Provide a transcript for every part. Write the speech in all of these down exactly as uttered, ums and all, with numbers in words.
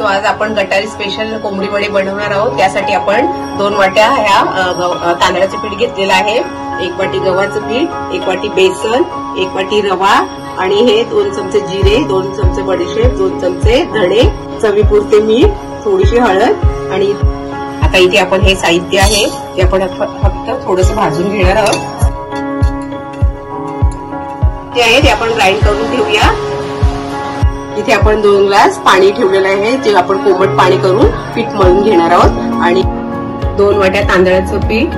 आज आपण गटारी स्पेशल कोंबडी वडे बनवणार आहोत। त्यासाठी आपण दोन वाट्या ह्या तांदळाचं पीठ घेतलेलं आहे, एक वाटी गव्हाचं पीठ, एक वाटी बेसन, एक वाटी रवा आणि हे दोन चमचे जिरे, दोन चमचे बडीशेप, दोन चमचे धणे, चवीपुरते मीठ, थोडीशी हळद आणि आता इथे आपण हे साहित्य आहे ते आपण फक्त थोडंसं भाजून घेणार आहोत। ते आहे ते आपण ग्राइंड करून घेऊया। इथे आपण दोन ग्लास पाणी ठेवलेलं आहे, जे आपण कोमट पाणी करून पीठ मळून घेणार आहोत आणि दोन वाट्या तांदळाचं पीठ,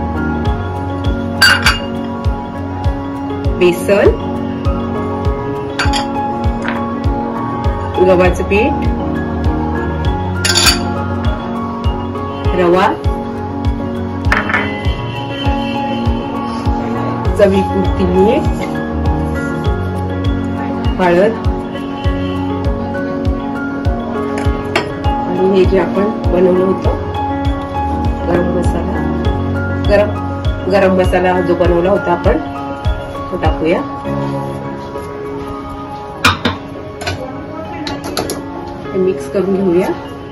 बेसन, गव्हाचं पीठ, रवा, चवीपुरती मीठ, हळद आणि हे जे आपण बनवलं होतं गरम मसाला, गरम गरम मसाला जो बनवला होता आपण तो टाकूया। हे मिक्स करून घेऊया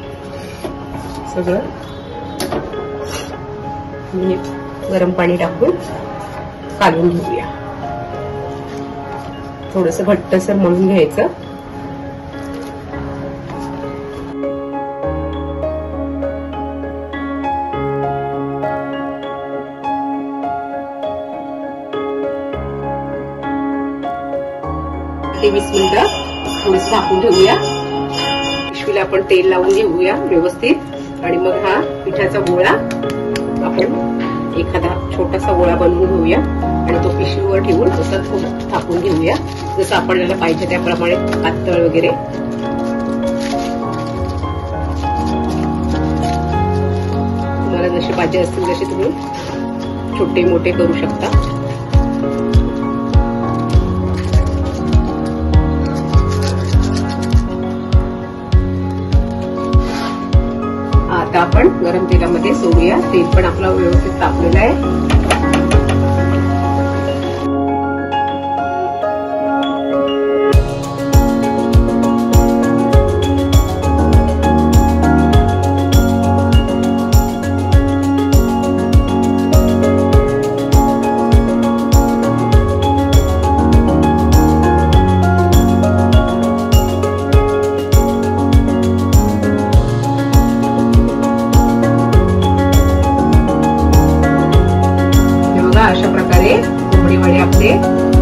सगळं। गरम पाणी टाकून काढून घेऊया, थोडंसं घट्टसर मळून घ्यायचं। वीस मिनिटं थोडंसं झाकून ठेवूया। पिशवीला आपण तेल लावून घेऊया व्यवस्थित आणि मग हा पिठाचा गोळा आपण एखादा छोटासा गोळा बनवून घेऊया आणि तो पिशवीवर ठेवून तसा थोडं थापून घेऊया, जसं आपल्याला पाहिजे त्याप्रमाणे पातळ वगैरे। तुम्हाला जसे पाहिजे असतील तसे तुम्ही छोटे मोठे करू शकता। आता आपण गरम तेलामध्ये सोडूया, तेल पण आपलं व्यवस्थित तापलेलं आहे। अशा प्रकारे कोंबडी वडे आपले